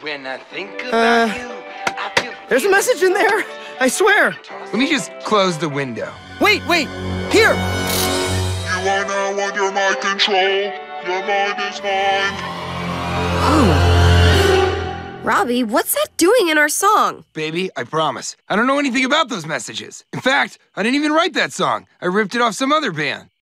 When I think about you, I feel There's a message in there, I swear. Let me just close the window. Wait, here. You are now under my control. Your mind is mine. Robbie, what's that doing in our song? Baby, I promise. I don't know anything about those messages. In fact, I didn't even write that song. I ripped it off some other band.